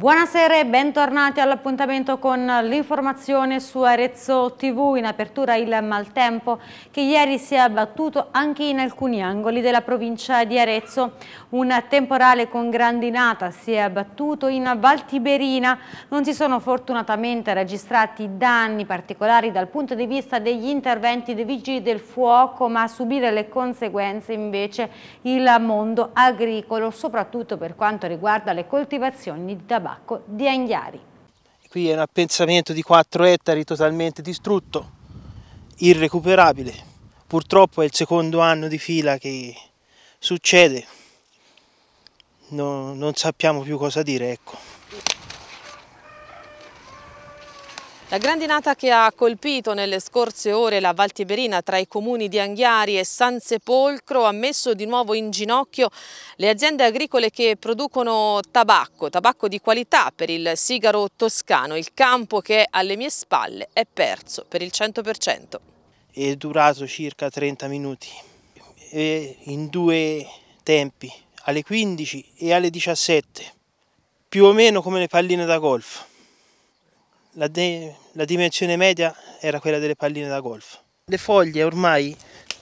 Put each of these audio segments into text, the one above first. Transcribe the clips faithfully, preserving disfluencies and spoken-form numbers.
Buonasera e bentornati all'appuntamento con l'informazione su Arezzo tivù. In apertura il maltempo che ieri si è abbattuto anche in alcuni angoli della provincia di Arezzo. Un temporale con grandinata si è abbattuto in Val Tiberina. Non si sono fortunatamente registrati danni particolari dal punto di vista degli interventi dei vigili del fuoco, ma a subire le conseguenze invece il mondo agricolo, soprattutto per quanto riguarda le coltivazioni di tabacco di Anghiari. Qui è un appensamento di quattro ettari totalmente distrutto, irrecuperabile. Purtroppo è il secondo anno di fila che succede, no, non sappiamo più cosa dire, ecco. La grandinata che ha colpito nelle scorse ore la Val Tiberina tra i comuni di Anghiari e San Sepolcro ha messo di nuovo in ginocchio le aziende agricole che producono tabacco, tabacco di qualità per il sigaro toscano. Il campo che è alle mie spalle è perso per il cento per cento. È durato circa trenta minuti, e in due tempi, alle quindici e alle diciassette, più o meno come le palline da golf. La, la dimensione media era quella delle palline da golf. Le foglie ormai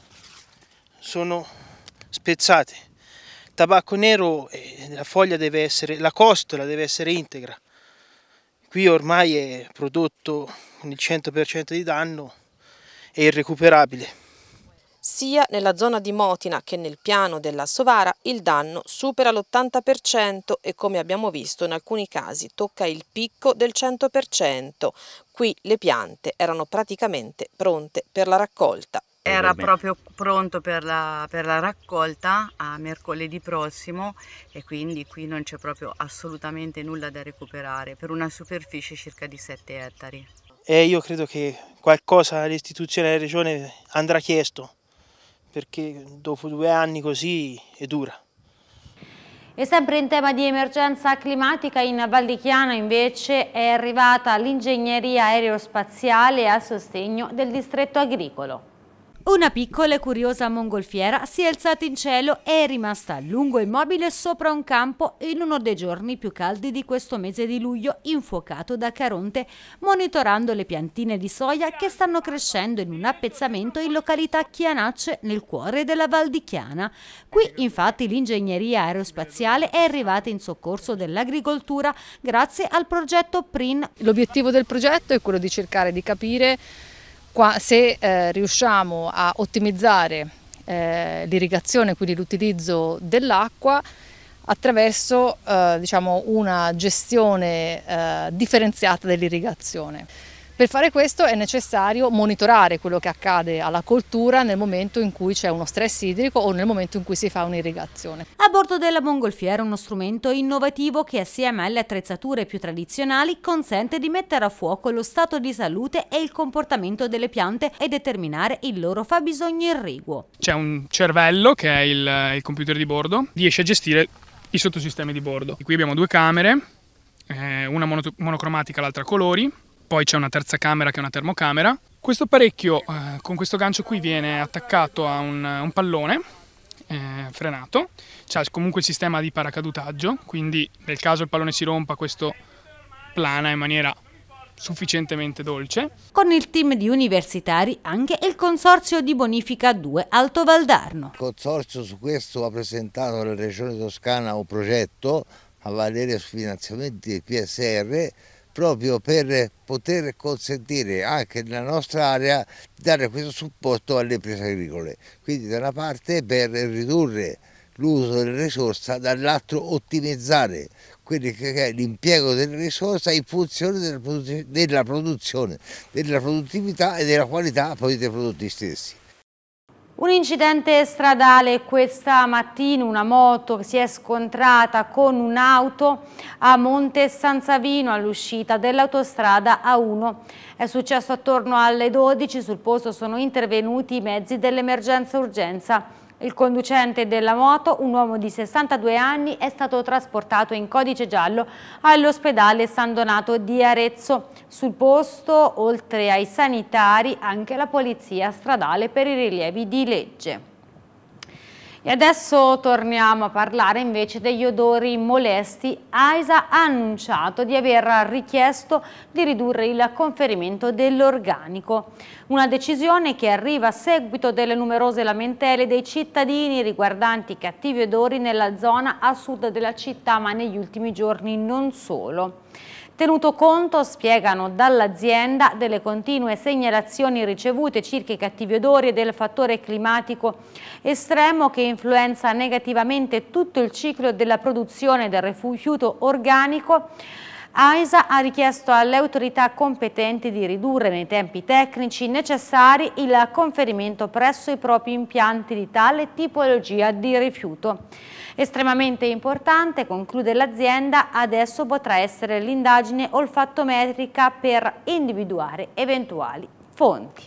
sono spezzate. Il tabacco nero, eh, la foglia deve essere, la costola deve essere integra. Qui ormai è prodotto con il cento per cento di danno, è irrecuperabile. Sia nella zona di Motina che nel piano della Sovara il danno supera l'ottanta per cento e, come abbiamo visto, in alcuni casi tocca il picco del cento per cento. Qui le piante erano praticamente pronte per la raccolta. Era proprio pronto per la, per la raccolta a mercoledì prossimo e quindi qui non c'è proprio assolutamente nulla da recuperare per una superficie circa di sette ettari. E io credo che qualcosa all'istituzione della regione andrà chiesto, perché dopo due anni così è dura. E sempre in tema di emergenza climatica, in Val di Chiana invece è arrivata l'ingegneria aerospaziale a sostegno del distretto agricolo. Una piccola e curiosa mongolfiera si è alzata in cielo e è rimasta a lungo immobile sopra un campo in uno dei giorni più caldi di questo mese di luglio, infuocato da Caronte, monitorando le piantine di soia che stanno crescendo in un appezzamento in località Chianacce, nel cuore della Val di Chiana. Qui infatti l'ingegneria aerospaziale è arrivata in soccorso dell'agricoltura grazie al progetto P R I N. L'obiettivo del progetto è quello di cercare di capire Qua, se eh, riusciamo a ottimizzare eh, l'irrigazione, quindi l'utilizzo dell'acqua attraverso eh, diciamo una gestione eh, differenziata dell'irrigazione. Per fare questo è necessario monitorare quello che accade alla coltura nel momento in cui c'è uno stress idrico o nel momento in cui si fa un'irrigazione. A bordo della mongolfiera uno strumento innovativo che assieme alle attrezzature più tradizionali consente di mettere a fuoco lo stato di salute e il comportamento delle piante e determinare il loro fabbisogno irriguo. C'è un cervello che è il, il computer di bordo, riesce a gestire i sottosistemi di bordo. Qui abbiamo due camere, eh, una mono, monocromatica, l'altra a colori. Poi c'è una terza camera che è una termocamera. Questo apparecchio eh, con questo gancio qui viene attaccato a un, un pallone eh, frenato. C'è comunque il sistema di paracadutaggio, quindi nel caso il pallone si rompa questo plana in maniera sufficientemente dolce. Con il team di universitari anche il Consorzio di Bonifica due Alto Valdarno. Il Consorzio su questo ha presentato alla Regione Toscana un progetto a valere su finanziamenti del P S R proprio per poter consentire anche nella nostra area di dare questo supporto alle imprese agricole. Quindi da una parte per ridurre l'uso delle risorse, dall'altro ottimizzare quello che è l'impiego delle risorse in funzione della, produ della produzione, della produttività e della qualità poi dei prodotti stessi. Un incidente stradale questa mattina, una moto che si è scontrata con un'auto a Monte San Savino all'uscita dell'autostrada A uno. È successo attorno alle dodici, sul posto sono intervenuti i mezzi dell'emergenza urgenza. Il conducente della moto, un uomo di sessantadue anni, è stato trasportato in codice giallo all'ospedale San Donato di Arezzo. Sul posto, oltre ai sanitari, anche la polizia stradale per i rilievi di legge. E adesso torniamo a parlare invece degli odori molesti. AISA ha annunciato di aver richiesto di ridurre il conferimento dell'organico. Una decisione che arriva a seguito delle numerose lamentele dei cittadini riguardanti cattivi odori nella zona a sud della città, ma negli ultimi giorni non solo. Tenuto conto, spiegano dall'azienda, delle continue segnalazioni ricevute circa i cattivi odori e del fattore climatico estremo che influenza negativamente tutto il ciclo della produzione del rifiuto organico, AISA ha richiesto alle autorità competenti di ridurre nei tempi tecnici necessari il conferimento presso i propri impianti di tale tipologia di rifiuto. Estremamente importante, conclude l'azienda, adesso potrà essere l'indagine olfattometrica per individuare eventuali fonti.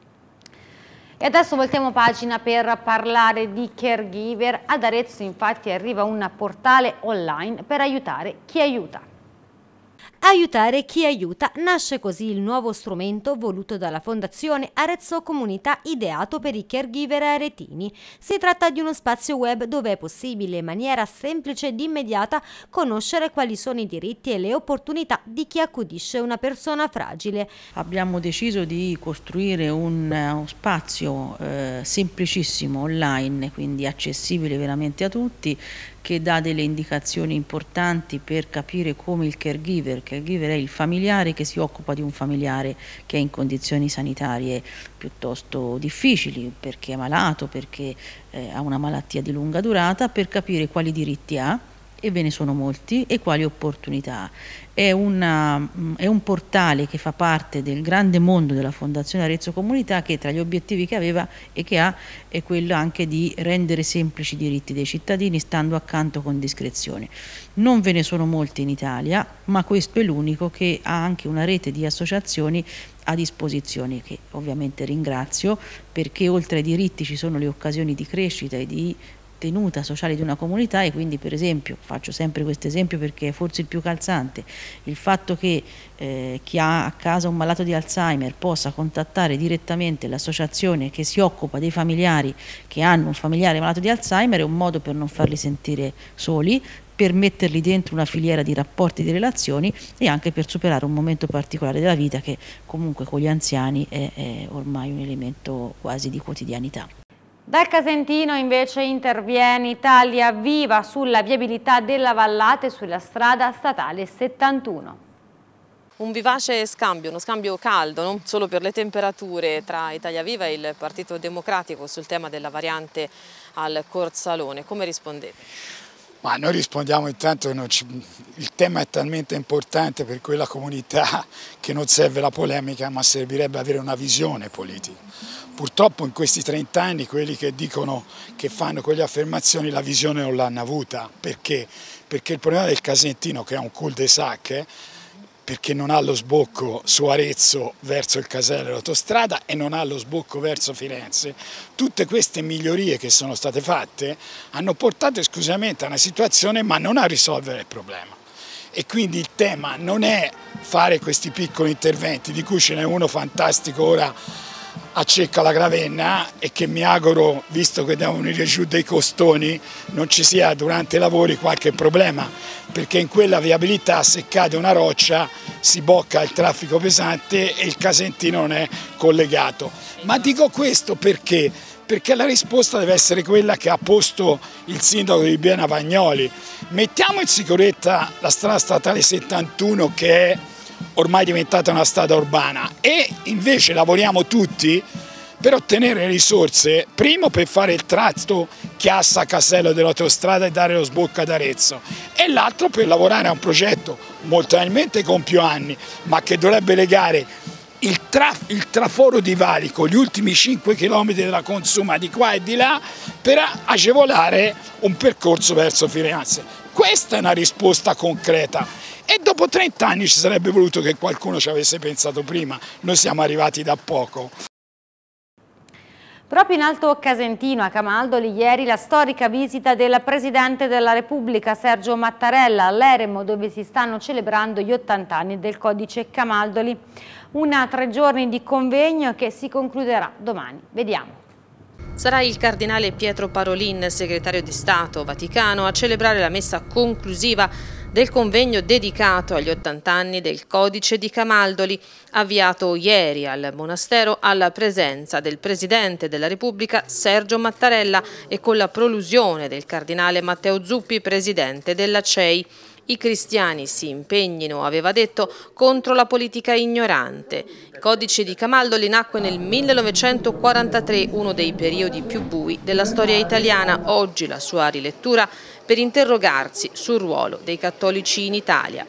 E adesso voltiamo pagina per parlare di caregiver. Ad Arezzo infatti arriva un portale online per aiutare chi aiuta. Aiutare chi aiuta, nasce così il nuovo strumento voluto dalla Fondazione Arezzo Comunità, ideato per i caregiver aretini. Si tratta di uno spazio web dove è possibile in maniera semplice ed immediata conoscere quali sono i diritti e le opportunità di chi accudisce una persona fragile. Abbiamo deciso di costruire un, uno spazio eh, semplicissimo online, quindi accessibile veramente a tutti, che dà delle indicazioni importanti per capire come il caregiver, il caregiver è il familiare che si occupa di un familiare che è in condizioni sanitarie piuttosto difficili, perché è malato, perché eh, ha una malattia di lunga durata, per capire quali diritti ha, e ve ne sono molti, e quali opportunità ha. È, una, è un portale che fa parte del grande mondo della Fondazione Arezzo Comunità, che tra gli obiettivi che aveva e che ha è quello anche di rendere semplici i diritti dei cittadini, stando accanto con discrezione. Non ve ne sono molti in Italia, ma questo è l'unico che ha anche una rete di associazioni a disposizione, che ovviamente ringrazio, perché oltre ai diritti ci sono le occasioni di crescita e di tenuta sociale di una comunità. E quindi, per esempio, faccio sempre questo esempio perché è forse il più calzante, il fatto che eh, chi ha a casa un malato di Alzheimer possa contattare direttamente l'associazione che si occupa dei familiari che hanno un familiare malato di Alzheimer è un modo per non farli sentire soli, per metterli dentro una filiera di rapporti, di relazioni, e anche per superare un momento particolare della vita che comunque con gli anziani è, è ormai un elemento quasi di quotidianità. Dal Casentino invece interviene Italia Viva sulla viabilità della Vallata e sulla strada statale settantuno. Un vivace scambio, uno scambio caldo, non solo per le temperature, tra Italia Viva e il Partito Democratico sul tema della variante al Corsalone. Come rispondete? Ma noi rispondiamo intanto che non ci, il tema è talmente importante per quella comunità che non serve la polemica, ma servirebbe avere una visione politica. Purtroppo in questi trent'anni quelli che dicono, che fanno quelle affermazioni, la visione non l'hanno avuta. Perché? Perché il problema del Casentino, che è un cul-de-sac, eh, perché non ha lo sbocco su Arezzo verso il casello dell'autostrada e non ha lo sbocco verso Firenze, tutte queste migliorie che sono state fatte hanno portato esclusivamente a una situazione, ma non a risolvere il problema. E quindi il tema non è fare questi piccoli interventi, di cui ce n'è uno fantastico ora a Cecca la Gravenna, e che mi auguro, visto che devono venire giù dei costoni, non ci sia durante i lavori qualche problema, perché in quella viabilità, se cade una roccia si blocca il traffico pesante e il Casentino non è collegato. Ma dico questo perché? Perché la risposta deve essere quella che ha posto il sindaco di Biena Vagnoli: mettiamo in sicurezza la strada statale settantuno, che è ormai diventata una strada urbana, e invece lavoriamo tutti per ottenere risorse, primo per fare il tratto Chiassa-Casello dell'autostrada e dare lo sbocco ad Arezzo, e l'altro per lavorare a un progetto molto probabilmente con più anni, ma che dovrebbe legare il, traf il traforo di Valico, gli ultimi cinque chilometri della Consuma di qua e di là, per agevolare un percorso verso Firenze. Questa è una risposta concreta. E dopo trent'anni ci sarebbe voluto che qualcuno ci avesse pensato prima, noi siamo arrivati da poco. Proprio in Alto Casentino, a Camaldoli, ieri la storica visita del Presidente della Repubblica Sergio Mattarella all'Eremo, dove si stanno celebrando gli ottanta anni del Codice Camaldoli. Una tre giorni di convegno che si concluderà domani. Vediamo. Sarà il cardinale Pietro Parolin, segretario di Stato Vaticano, a celebrare la messa conclusiva del convegno dedicato agli ottanta anni del Codice di Camaldoli, avviato ieri al monastero alla presenza del Presidente della Repubblica Sergio Mattarella e con la prolusione del cardinale Matteo Zuppi, Presidente della C E I. I cristiani si impegnino, aveva detto, contro la politica ignorante. Il Codice di Camaldoli nacque nel millenovecentoquarantatré, uno dei periodi più bui della storia italiana. Oggi la sua rilettura per interrogarsi sul ruolo dei cattolici in Italia.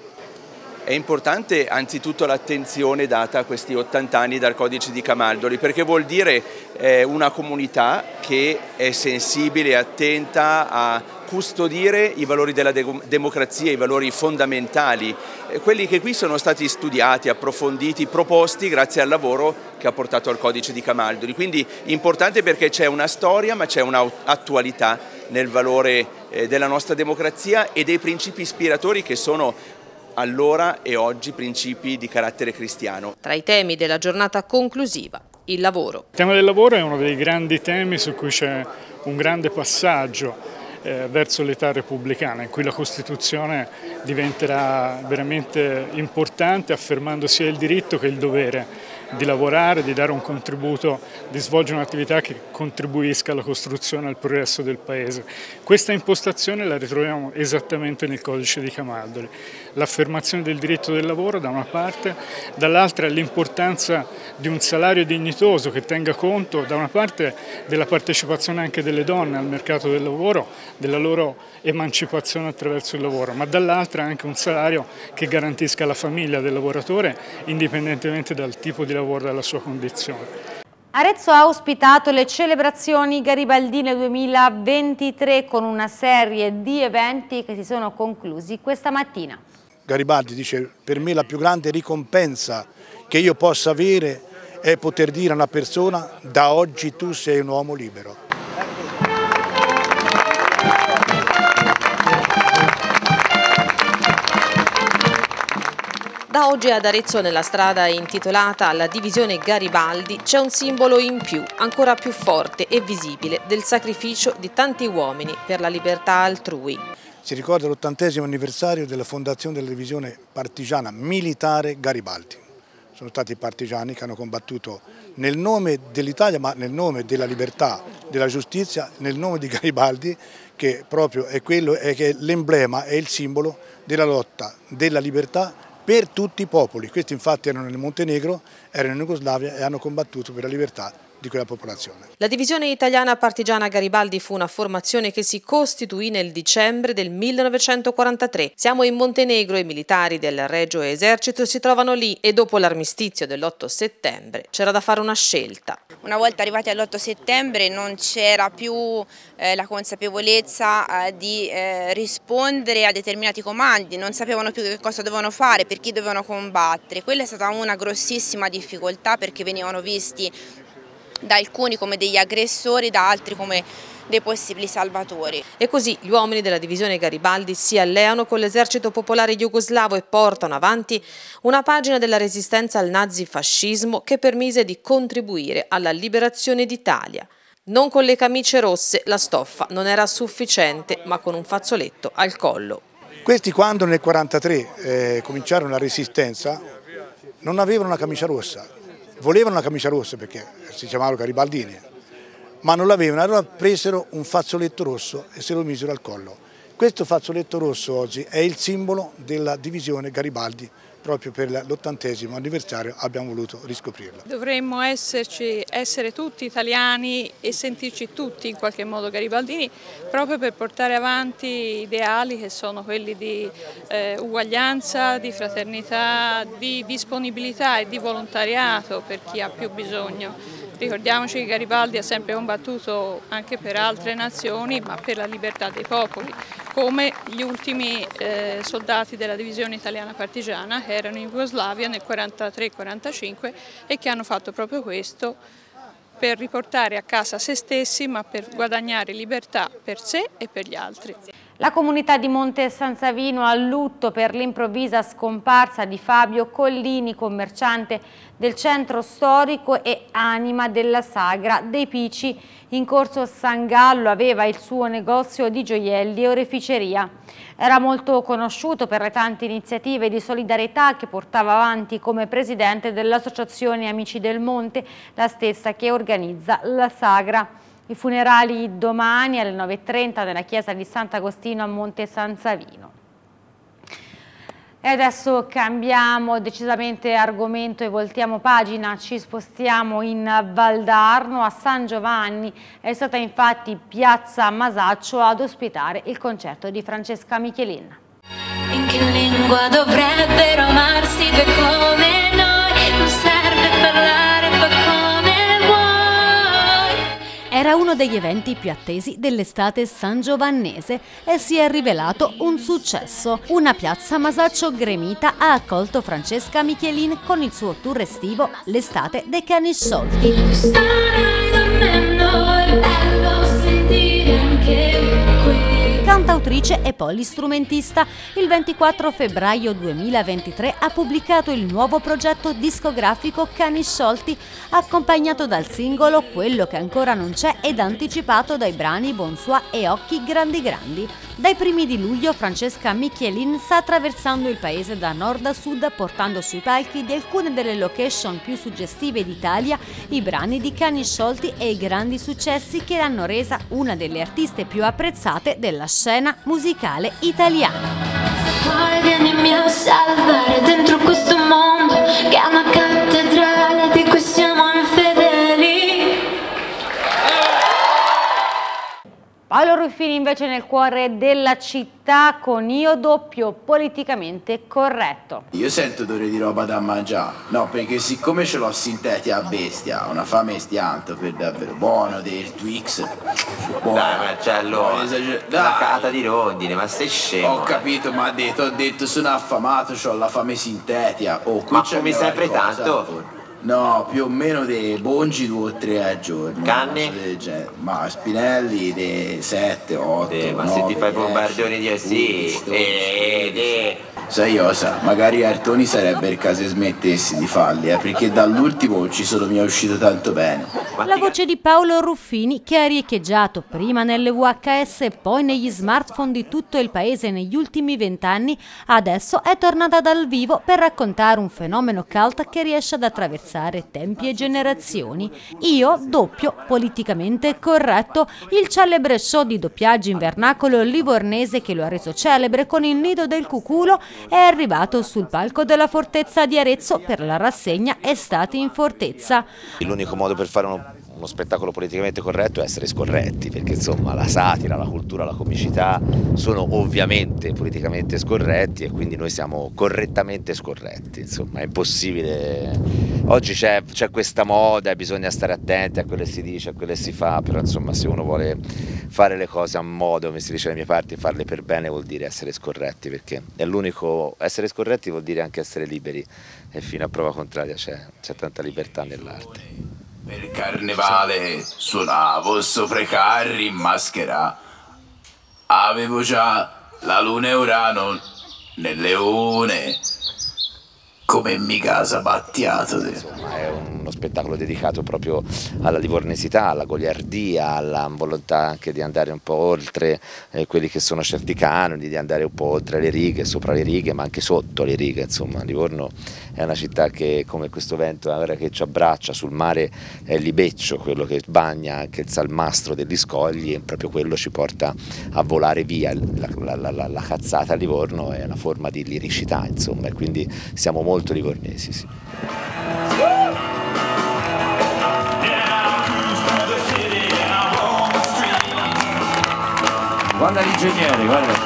È importante anzitutto l'attenzione data a questi ottanta anni dal Codice di Camaldoli, perché vuol dire eh, una comunità che è sensibile e attenta a custodire i valori della de democrazia, i valori fondamentali, eh, quelli che qui sono stati studiati, approfonditi, proposti grazie al lavoro che ha portato al Codice di Camaldoli. Quindi importante perché c'è una storia ma c'è un'attualità nel valore eh, della nostra democrazia e dei principi ispiratori che sono allora e oggi principi di carattere cristiano. Tra i temi della giornata conclusiva, il lavoro. Il tema del lavoro è uno dei grandi temi su cui c'è un grande passaggio eh, verso l'età repubblicana, in cui la Costituzione diventerà veramente importante, affermando sia il diritto che il dovere di lavorare, di dare un contributo, di svolgere un'attività che contribuisca alla costruzione e al progresso del Paese. Questa impostazione la ritroviamo esattamente nel Codice di Camaldoli. L'affermazione del diritto del lavoro da una parte, dall'altra l'importanza di un salario dignitoso che tenga conto da una parte della partecipazione anche delle donne al mercato del lavoro, della loro emancipazione attraverso il lavoro, ma dall'altra anche un salario che garantisca la famiglia del lavoratore indipendentemente dal tipo di lavoro e dalla sua condizione. Arezzo ha ospitato le celebrazioni garibaldine duemilaventitré con una serie di eventi che si sono conclusi questa mattina. Garibaldi dice: per me la più grande ricompensa che io possa avere è poter dire a una persona: da oggi tu sei un uomo libero. Da oggi ad Arezzo, nella strada intitolata alla divisione Garibaldi, c'è un simbolo in più, ancora più forte e visibile, del sacrificio di tanti uomini per la libertà altrui. Si ricorda l'ottantesimo anniversario della fondazione della divisione partigiana militare Garibaldi. Sono stati partigiani che hanno combattuto nel nome dell'Italia, ma nel nome della libertà, della giustizia, nel nome di Garibaldi, che proprio è quello, è che l'emblema, è il simbolo della lotta della libertà per tutti i popoli. Questi infatti erano nel Montenegro, erano in Jugoslavia e hanno combattuto per la libertà di quella popolazione. La divisione italiana partigiana Garibaldi fu una formazione che si costituì nel dicembre del millenovecentoquarantatré. Siamo in Montenegro e i militari del Regio Esercito si trovano lì e dopo l'armistizio dell'otto settembre c'era da fare una scelta. Una volta arrivati all'otto settembre non c'era più eh, la consapevolezza eh, di eh, rispondere a determinati comandi, non sapevano più che cosa dovevano fare, per chi dovevano combattere. Quella è stata una grossissima difficoltà perché venivano visti da alcuni come degli aggressori, da altri come dei possibili salvatori. E così gli uomini della divisione Garibaldi si alleano con l'esercito popolare jugoslavo e portano avanti una pagina della resistenza al nazifascismo che permise di contribuire alla liberazione d'Italia. Non con le camicie rosse, la stoffa non era sufficiente, ma con un fazzoletto al collo. Questi quando nel millenovecentoquarantatré eh, cominciarono la resistenza non avevano una camicia rossa. Volevano una camicia rossa perché si chiamavano garibaldini, ma non l'avevano, allora presero un fazzoletto rosso e se lo misero al collo. Questo fazzoletto rosso oggi è il simbolo della divisione Garibaldi, proprio per l'ottantesimo anniversario abbiamo voluto riscoprirla. Dovremmo esserci, essere tutti italiani e sentirci tutti in qualche modo garibaldini, proprio per portare avanti ideali che sono quelli di eh, uguaglianza, di fraternità, di disponibilità e di volontariato per chi ha più bisogno. Ricordiamoci che Garibaldi ha sempre combattuto anche per altre nazioni, ma per la libertà dei popoli, come gli ultimi eh, soldati della divisione italiana partigiana che erano in Jugoslavia nel millenovecentoquarantatré quarantacinque e che hanno fatto proprio questo per riportare a casa se stessi, ma per guadagnare libertà per sé e per gli altri. La comunità di Monte San Savino a lutto per l'improvvisa scomparsa di Fabio Collini, commerciante del centro storico e anima della Sagra dei Pici. In corso San Gallo aveva il suo negozio di gioielli e oreficeria. Era molto conosciuto per le tante iniziative di solidarietà che portava avanti come presidente dell'Associazione Amici del Monte, la stessa che organizza la Sagra. I funerali domani alle nove e trenta nella chiesa di Sant'Agostino a Monte San Savino. E adesso cambiamo decisamente argomento e voltiamo pagina, ci spostiamo in Valdarno, a San Giovanni. È stata infatti Piazza Masaccio ad ospitare il concerto di Francesca Michelin. In che lingua dovrebbero amarsi due come noi? Non serve parlare, fa come vuoi. Era uno degli eventi più attesi dell'estate sangiovannese e si è rivelato un successo. Una piazza Masaccio gremita ha accolto Francesca Michelin con il suo tour estivo L'estate dei cani sciolti. Starai dormendo, è bello sentire anche qui. Cantautrice e polistrumentista, il ventiquattro febbraio duemilaventitré ha pubblicato il nuovo progetto discografico Cani Sciolti, accompagnato dal singolo Quello che ancora non c'è ed anticipato dai brani Bonsoir e Occhi grandi grandi. Dai primi di luglio Francesca Michelin sta attraversando il paese da nord a sud, portando sui palchi di alcune delle location più suggestive d'Italia i brani di Cani Sciolti e i grandi successi che l'hanno resa una delle artiste più apprezzate della scena musicale italiana. Poi vienimi a salvare dentro questo mondo che è una cattedrale di cui siamo infedeli. Paolo Ruffini invece nel cuore della città con Io doppio politicamente corretto. Io sento odore di roba da mangiare, no, perché siccome ce l'ho sintetica a bestia, una fame stianto per davvero buono del Twix. Buono. Dai Marcello, la cata di rondine, ma sei scemo. Ho capito, ma ha detto, ho detto sono affamato, ho la fame sintetica. Oh, qui ma c'è come sempre tanto? No, più o meno dei bongi due o tre al giorno. Canne? Ma spinelli dei sette, otto, eh, ma nove, se ti fai dieci, bombardoni di sì, eh, eh. Sai cosa? Magari Artoni sarebbe il caso che smettessi di farli, eh, perché dall'ultimo ci sono mi è uscito tanto bene. La voce di Paolo Ruffini, che ha riecheggiato prima nelle V H S e poi negli smartphone di tutto il paese negli ultimi vent'anni, adesso è tornata dal vivo per raccontare un fenomeno cult che riesce ad attraversare tempi e generazioni. Io doppio politicamente corretto, il celebre show di doppiaggio in vernacolo livornese che lo ha reso celebre con Il nido del cuculo, è arrivato sul palco della Fortezza di Arezzo per la rassegna Estate in Fortezza. L'unico modo per fare uno, uno spettacolo politicamente corretto è essere scorretti, perché insomma la satira, la cultura, la comicità sono ovviamente politicamente scorretti e quindi noi siamo correttamente scorretti, insomma è impossibile. Oggi c'è questa moda e bisogna stare attenti a quello che si dice, a quello che si fa, però insomma se uno vuole fare le cose a modo, come si dice dalle mie parti, farle per bene vuol dire essere scorretti, perché è l'unico. Essere scorretti vuol dire anche essere liberi e fino a prova contraria c'è tanta libertà nell'arte. Per carnevale suonavo sopra i carri in maschera, avevo già la luna e Urano nel leone, come in mi casa battiato. Insomma è uno spettacolo dedicato proprio alla livornesità, alla goliardia, alla volontà anche di andare un po' oltre eh, quelli che sono certi canoni, di andare un po' oltre le righe, sopra le righe, ma anche sotto le righe. Insomma, Livorno è una città che, come questo vento ora che ci abbraccia sul mare, è il libeccio, quello che bagna anche il salmastro degli scogli, e proprio quello ci porta a volare via. La, la, la, la cazzata a Livorno è una forma di liricità, insomma, e quindi siamo molto livornesi, sì. Guarda l'ingegnere, guarda.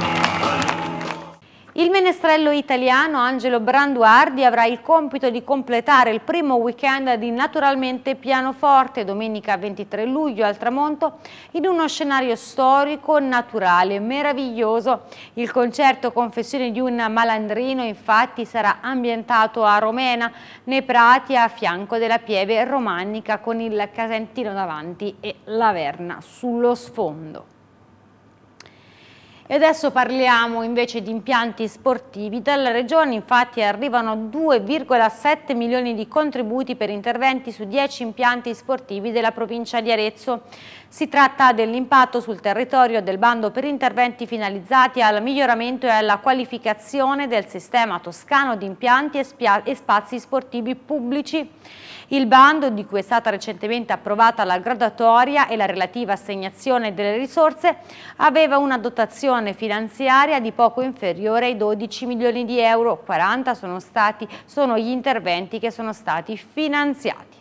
Il menestrello italiano Angelo Branduardi avrà il compito di completare il primo weekend di Naturalmente Pianoforte domenica ventitré luglio al tramonto in uno scenario storico, naturale, meraviglioso. Il concerto Confessioni di un malandrino infatti sarà ambientato a Romena, nei prati a fianco della pieve romanica con il Casentino davanti e la Verna sullo sfondo. E adesso parliamo invece di impianti sportivi. Dalla Regione infatti arrivano due virgola sette milioni di contributi per interventi su dieci impianti sportivi della provincia di Arezzo. Si tratta dell'impatto sul territorio del bando per interventi finalizzati al miglioramento e alla qualificazione del sistema toscano di impianti e spazi sportivi pubblici. Il bando, di cui è stata recentemente approvata la graduatoria e la relativa assegnazione delle risorse, aveva una dotazione finanziaria di poco inferiore ai dodici milioni di euro. quaranta sono stati, sono gli interventi che sono stati finanziati.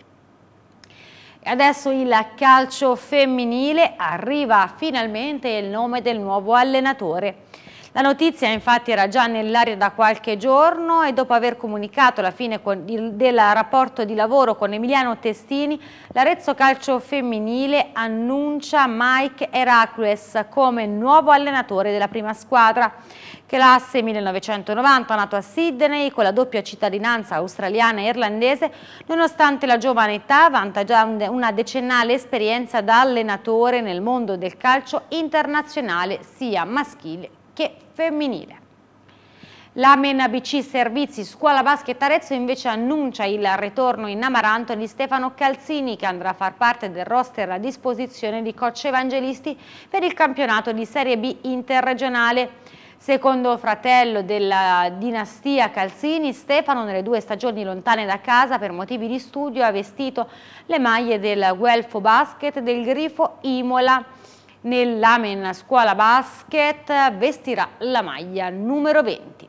E adesso il calcio femminile, arriva finalmente il nome del nuovo allenatore. La notizia infatti era già nell'aria da qualche giorno e dopo aver comunicato la fine del rapporto di lavoro con Emiliano Testini, l'Arezzo Calcio Femminile annuncia Mike Heracles come nuovo allenatore della prima squadra. Classe millenovecentonovanta, nato a Sydney con la doppia cittadinanza australiana e irlandese, nonostante la giovane età vanta già una decennale esperienza da allenatore nel mondo del calcio internazionale sia maschile che femminile. L'Amen A B C Servizi Scuola Basket Arezzo invece annuncia il ritorno in Amaranto di Stefano Calzini, che andrà a far parte del roster a disposizione di coach Evangelisti per il campionato di Serie B interregionale. Secondo fratello della dinastia Calzini, Stefano nelle due stagioni lontane da casa per motivi di studio ha vestito le maglie del Guelfo Basket del Grifo Imola. Nell'Amen Scuola Basket vestirà la maglia numero venti.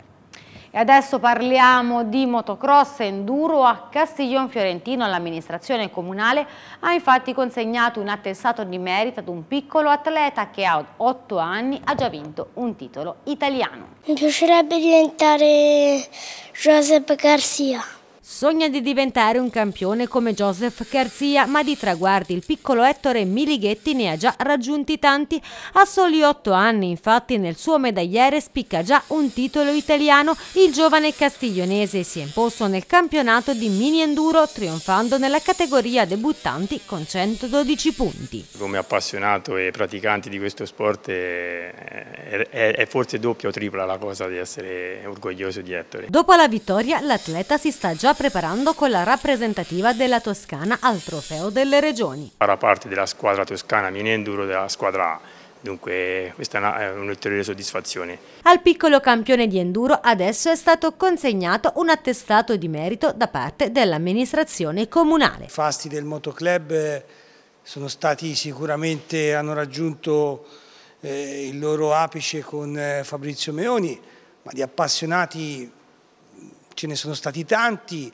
E adesso parliamo di motocross enduro. A Castiglion Fiorentino l'amministrazione comunale ha infatti consegnato un attestato di merito ad un piccolo atleta che a otto anni ha già vinto un titolo italiano. Mi piacerebbe diventare Josep Garcia. Sogna di diventare un campione come Joseph Garzia, ma di traguardi il piccolo Ettore Milighetti ne ha già raggiunti tanti. A soli otto anni, infatti, nel suo medagliere spicca già un titolo italiano. Il giovane castiglionese si è imposto nel campionato di mini enduro, trionfando nella categoria debuttanti con centododici punti. Come appassionato e praticante di questo sport è, è, è forse doppia o tripla la cosa di essere orgoglioso di Ettore. Dopo la vittoria, l'atleta si sta già preparando con la rappresentativa della Toscana al trofeo delle regioni. Farà parte della squadra toscana mini enduro della squadra A, dunque questa è un'ulteriore soddisfazione. Al piccolo campione di enduro adesso è stato consegnato un attestato di merito da parte dell'amministrazione comunale. I fasti del motoclub sono stati sicuramente, hanno raggiunto eh, il loro apice con eh, Fabrizio Meoni, ma di appassionati ce ne sono stati tanti,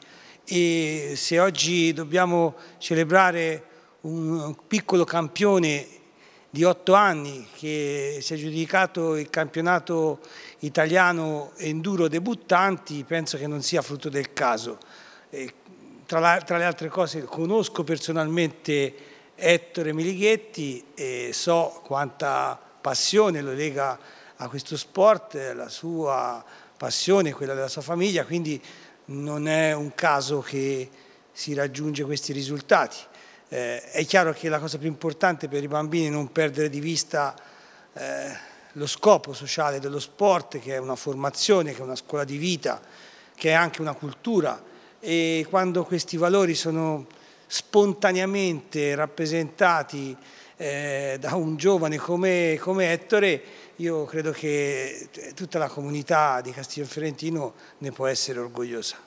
e se oggi dobbiamo celebrare un piccolo campione di otto anni che si è aggiudicato il campionato italiano enduro debuttanti, penso che non sia frutto del caso. E tra, la, tra le altre cose conosco personalmente Ettore Milighetti e so quanta passione lo lega a questo sport, la sua passione, quella della sua famiglia, quindi non è un caso che si raggiunge questi risultati. Eh, è chiaro che la cosa più importante per i bambini è non perdere di vista eh, lo scopo sociale dello sport, che è una formazione, che è una scuola di vita, che è anche una cultura, e quando questi valori sono spontaneamente rappresentati eh, da un giovane come, come Ettore, io credo che tutta la comunità di Castiglion Fiorentino ne può essere orgogliosa.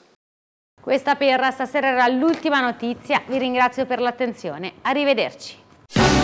Questa per stasera era l'ultima notizia, vi ringrazio per l'attenzione, arrivederci.